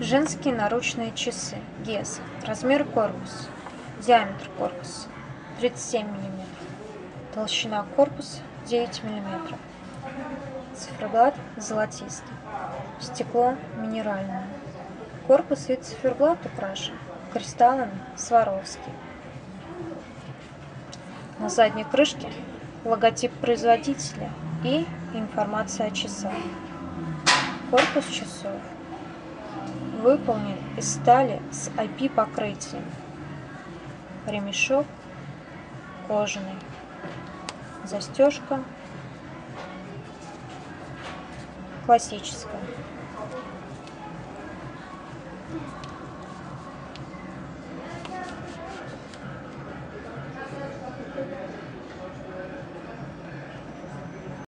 Женские наручные часы ГЕС. Размер корпуса. Диаметр корпуса 37 мм. Толщина корпуса 9 мм. Циферблат золотистый. Стекло минеральное. Корпус и циферблат украшен кристаллами Сваровски. На задней крышке логотип производителя и информация о часах. Корпус часов выполнен из стали с IP-покрытием. Ремешок кожаный. Застежка классическая.